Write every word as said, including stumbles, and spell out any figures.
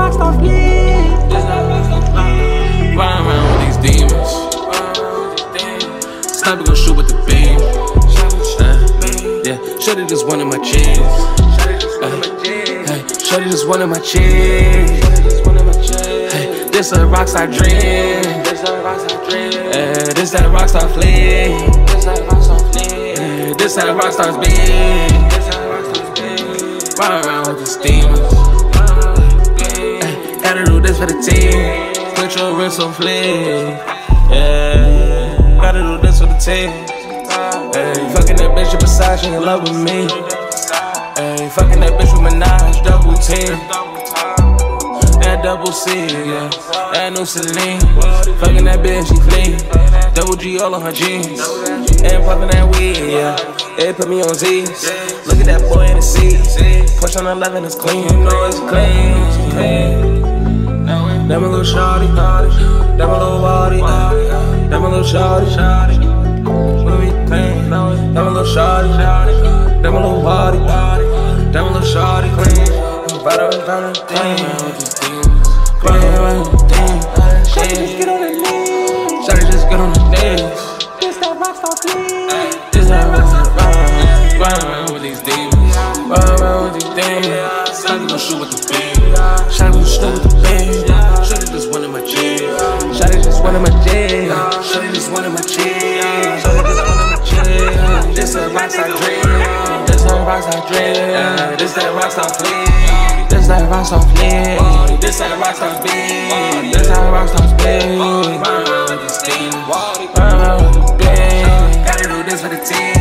Rockstar fleet. This that Rockstar fleet. Run around with these demons. Sniper gon' shoot with the beam. Uh, yeah, shorty just wanted my cheese. Uh, hey, shorty just wanted my cheese. Hey, this a Rockstar dream. Uh, this that Rockstar fleet. Uh, this that Rockstar's beat. Run around with these demons. Ay, gotta do this for the team. Put your wrist on fleek. Yeah, gotta do this for the team. Ay, fucking that bitch with Versace, she in love with me. Ay, fucking that bitch with Minaj, double team. That double C, yeah. That new Celine. Fucking that bitch, she flee. Double G all on her jeans. And puffin' that weed, yeah. They put me on Z's. Look at that boy in the seat. Push on eleven, it's clean. You know it's clean. That my little shawty. That my little body. That my little shawty. What we clean? That my little shawty. That my little body. That my little shawty. Clean. Better than a thing. Shawty just get on her knees. Shawty just get on her knees. This that Rockstar fleet. This that Rockstar fleet. Run around with these demons. Run around with these demons. Shawty gon' shoot with the beam. Shawty gon' shoot with the beam. Shawty just wanted my cheese. Shawty just wanted my cheese. Shawty just wanted my cheese. Shawty just wanted my cheese. This a Rockstar dream. This a Rockstar dream. This that Rockstar fleet. This that Rockstar fleet. This that Rockstar beat. This that Rockstar's beat. Run around with these demons. Run around with the beam. Gotta do this for the team.